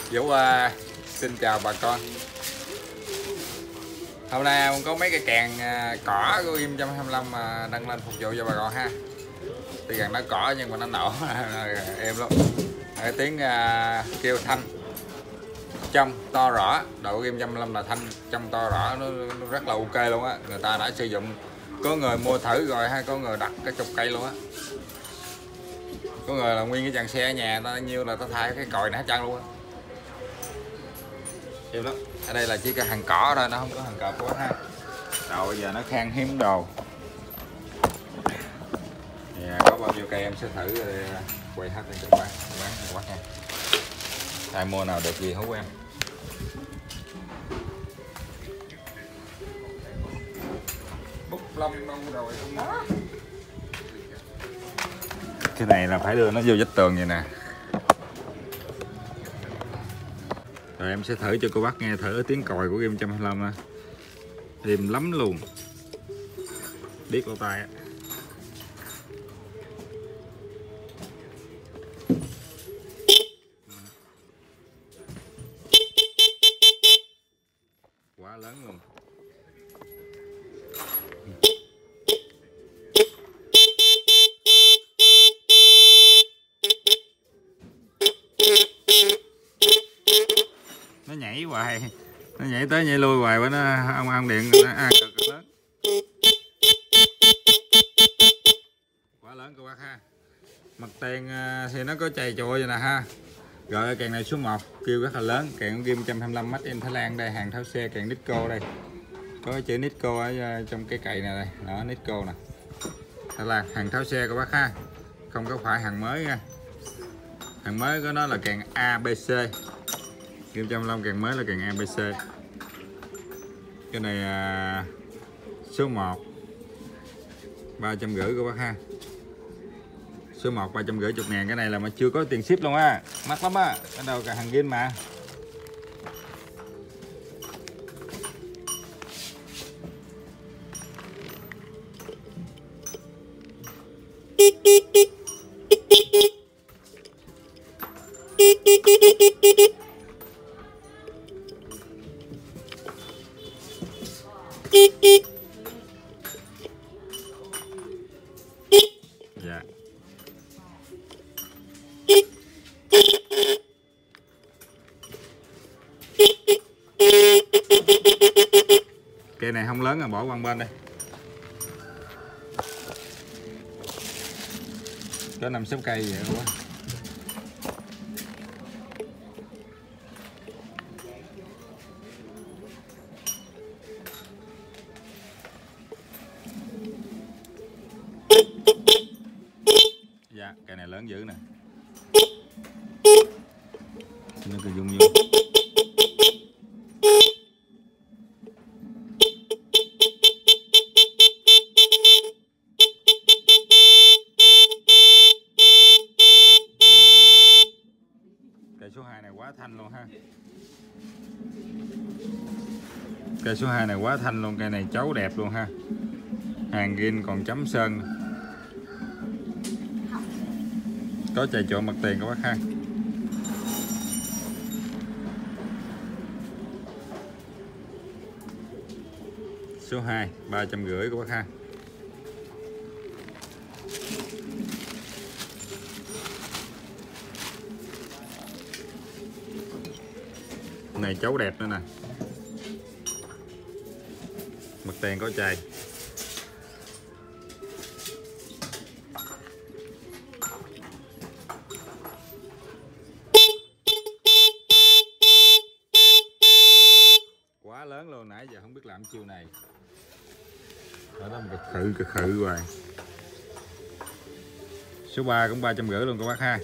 Vũ xin chào bà con. Hôm nay có mấy cái kèn cỏ của Ghim 125 mà đăng lên phục vụ cho bà con ha. Tuy rằng nó cỏ nhưng mà nó nổ êm lắm. Cái tiếng kêu thanh trong to rõ, độ Ghim 125 là thanh trong to rõ, nó rất là ok luôn á. Người ta đã sử dụng, có người mua thử rồi hay có người đặt cái chục cây luôn á. Có người là nguyên cái dàn xe ở nhà ta nhiêu là ta thay cái còi này hết trơn luôn á. Êm lắm. Ở đây là chỉ có hàng cỏ thôi, nó không có hàng cọp quá ha. Rồi bây giờ nó khan hiếm đồ. Thì, có bao nhiêu cây em sẽ thử rồi quay hết lên cho bán quá nha. Ai mua nào được gì hú em. Bút lông đâu rồi không đó. Cái này là phải đưa nó vô vách tường vậy nè. Rồi em sẽ thử cho cô bác nghe thử tiếng còi của Ghim 125 nè. Êm lắm luôn. Điếc lỗ tai á. Quá lớn luôn. Nó nhảy hoài, nó nhảy tới nhảy lui hoài với nó ông điện nó cực lớn. Quá lớn cô bác ha. Mặt tiền thì nó có chày chùa vậy nè ha. Rồi kèn này số 1 kêu rất là lớn, kèn Ghim 125 made in Thái Lan đây, hàng tháo xe, kèn Nisco đây. Có cái chữ Nisco ở trong cái cày này đây, đó Nisco nè. Thái Lan, hàng tháo xe cô bác ha. Không có phải hàng mới nha. Hàng mới của nó là kèn ABC. Ghim 125 kèn mới là kèn ABC. Cái này số 1 350 của bác ha. Số 1 350 ngàn, cái này là mà chưa có tiền ship luôn á, mắc lắm á, cái đầu cả hàng Ghim mà. Dạ. Cây này không lớn rồi, bỏ qua bên đây. Có 5-6 cây vậy quá. Dạ, cây này lớn dữ nè. Nó cứ dung vô. Cây số 2 này quá thanh luôn ha. Cây số 2 này quá thanh luôn, cây này chấu đẹp luôn ha. Hàng Ghim còn chấm sơn. Có chày trộn mặt tiền các bác ha. Số 2 350 các bác ha. Này chấu đẹp nữa nè. Mặt tiền có chày. Quá lớn luôn, nãy giờ không biết làm chiều này. Ở đó một cực khự hoài. Số 3 cũng 350 luôn các bác ha.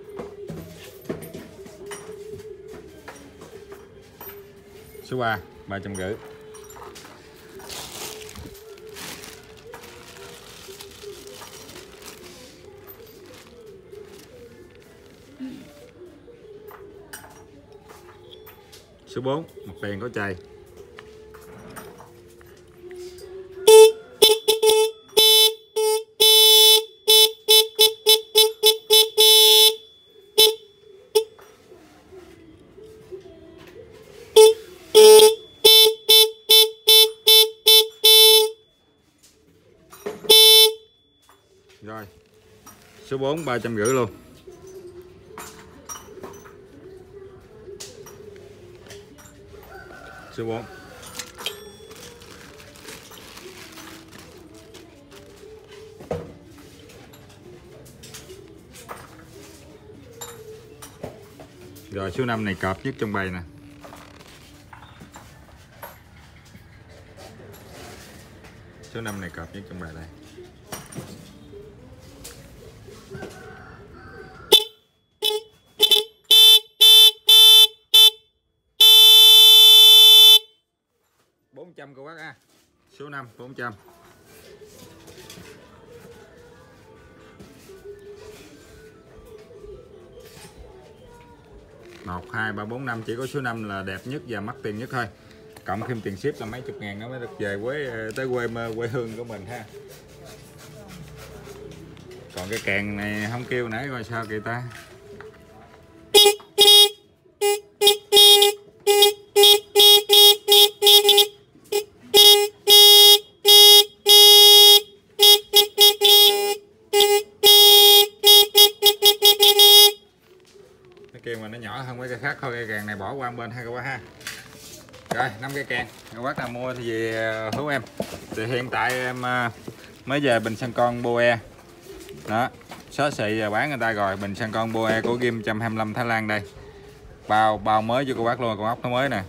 Số 3 350. Số 4 mặt tiền có chày. Số 4 350 luôn. Số 4. Rồi số 5 này cọp nhất trong bầy nè. Số 5 này cọp nhất trong bầy đây. Cô bác ha. Số 5 400. Một, 2, 3, 4, 5 chỉ có số 5 là đẹp nhất và mắc tiền nhất thôi. Cộng thêm tiền ship là mấy chục ngàn nó mới được về tới quê hương của mình ha. Còn cái kèn này không kêu nãy coi sao kìa ta. Kêu mà nó nhỏ hơn mấy cây khác thôi, cây kèn này bỏ qua bên hai các bác ha. Rồi 5 cây kèn các bác nào mua thì về hữu em. Thì hiện tại em mới về bình xăng con Boe đó, xóa xị và bán người ta rồi. Bình xăng con Boe của Ghim 125 Thái Lan đây, bao mới cho cô bác luôn. Con ốc nó mới nè,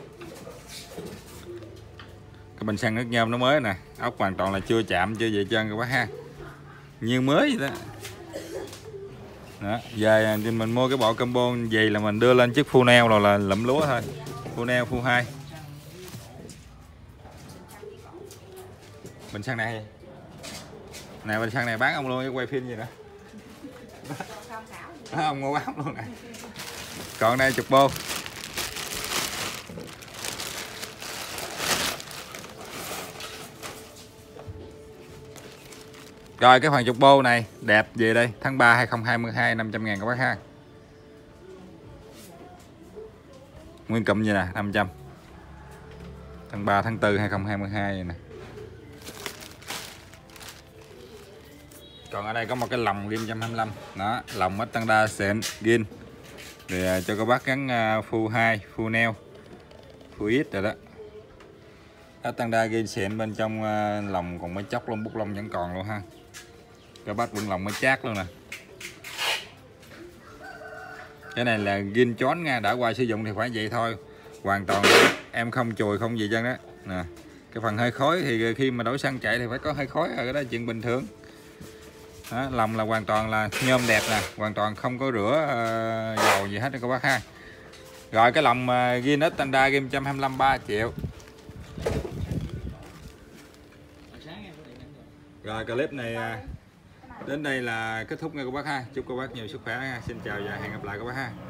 cái bình xăng nước nhôm nó mới nè, ốc hoàn toàn là chưa chạm chưa về chân các bác ha, như mới vậy đó. Đó, về thì mình mua cái bộ combo gì là mình đưa lên chiếc phu neo rồi là lụm lúa thôi. Phu neo phu 2. Bình xăng này nè, bình xăng này bán ông luôn, quay phim gì nữa. Đó, ông mua bán luôn nè. Còn đây chục bô. Rồi cái khoản chục bô này đẹp gì đây, tháng 3 2022 500 ngàn các bác ha. Nguyên cụm gì nè 500. Tháng 3 tháng 4 2022 vậy nè. Còn ở đây có một cái lồng Ghim 125 đó, lồng standard xịn Ghim thì cho các bác gắn phu 2 phu neo phu ít rồi đó. Standard Ghim xịn, bên trong lồng còn mới chóc luôn, bút lông vẫn còn luôn ha. Các bác vẫn lồng mới chát luôn nè. Cái này là Ghim chón nha, đã qua sử dụng thì phải vậy thôi, hoàn toàn em không chùi không gì chân đó nè. Cái phần hơi khói thì khi mà đổi xăng chạy thì phải có hơi khói, rồi cái đó chuyện bình thường đó. Lòng là hoàn toàn là nhôm đẹp nè, hoàn toàn không có rửa dầu gì hết đó các bác ha. Rồi cái lòng Ghim standard Ghim 125 3 triệu. Rồi clip này đến đây là kết thúc nha các bác ha. Chúc các bác nhiều sức khỏe ha. Xin chào và hẹn gặp lại các bác ha.